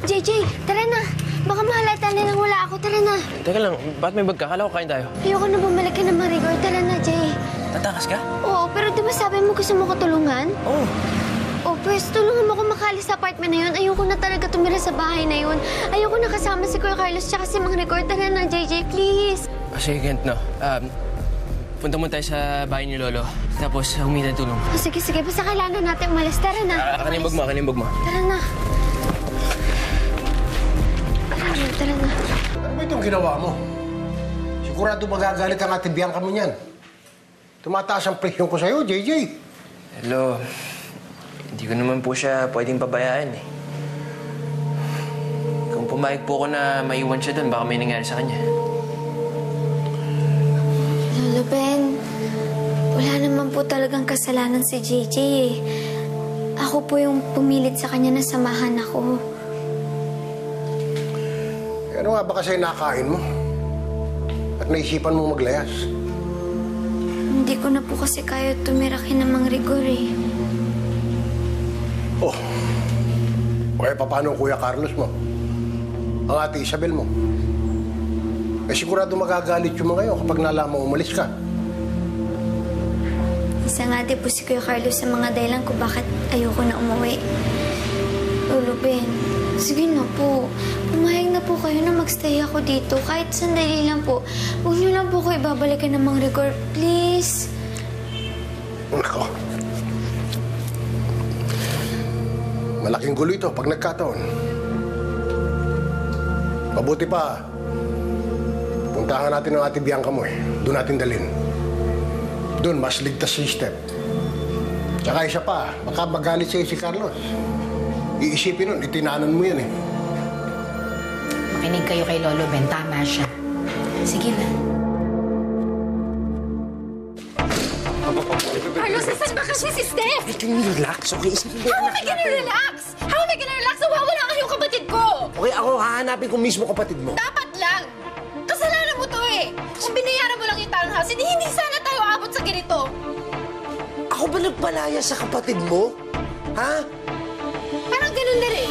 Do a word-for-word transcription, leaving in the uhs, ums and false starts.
J J, tara na. Baka mahalata nilang wala ako. Tara na. Teka lang, ba't may bag ka? Kala ko kain tayo. Ayoko na bumalik ka ng Marigold. Tara na, Jay. Tatakas ka? Oo, pero di ba sabi mo gusto mo ko tulungan? Oo. Oh, pues, tulungan mo ko makaalis sa apartment na yun. Ayoko na talaga tumira sa bahay na yun. Ayoko na kasama si Kuya Carlos tsaka si Mang Rigor. Tara na, J J, please. Ah, sige, Kent, no. Um, punta mo tayo sa bahay ni Lolo. Tapos humingi ng tulong. Oh, sige, sige. Basta kailangan natin umalis. Tara na. Ah, kanimbag mo, kanimbag mo. Tara na. Tara na, tara na. Ano ba itong ginawa mo? Sigurado magagalit ang ate Bianca mo niyan. Tumataas ang presyon ko sa'yo, J J. Hello. Hindi ko naman po siya pwedeng pabayaan eh. Kung pumayag po ako na maiwan siya doon, baka may nangyari sa kanya. Lolo Ben, wala naman po talagang kasalanan si J J eh. Ako po yung pumilit sa kanya na samahan ako. Eh, ano nga ba kasi nakain mo? At naisipan mo maglayas? Hindi ko na po kasi kaya tumira kay Mang Rigor eh. Oh, kaya paano ang Kuya Carlos mo? Ang ate Isabel mo? Eh sigurado magagalit yung mga yun kapag nalaman umalis ka. Isa nga din po si Kuya Carlos sa mga dahilan kung bakit ayoko na umuwi. Lolo Ben, sige na po. Pumayag na po kayo na magstay ako dito. Kahit sandali lang po. Huwag niyo lang po ko ibabalikan ng Mang Rigor. Please. Nako. Malaking gulo ito pag nagkataon. Mabuti pa. Puntahan natin ang ate Bianca mo eh. Doon natin dalhin. Doon, mas ligtas si Steph. Tsaka isa pa, baka magalit sa'yo si Carlos. Iisipin nun, itinanan mo yan eh. Makinig kayo kay Lolo Ben. Tama siya. Sige na. Carlos, nasan ba kasi si Steph? Can you relax, okay? How am I gonna relax? How am I gonna relax? Nawawala ka yung kapatid ko! Okay, ako hahanapin ko mismo kapatid mo. Dapat lang! Kasalanan mo to eh! Kung binayaran mo lang yung townhouse, hindi, hindi sana tayo abot sa ganito. Ako ba nagpalaya sa kapatid mo? Ha? Parang ganun na rin.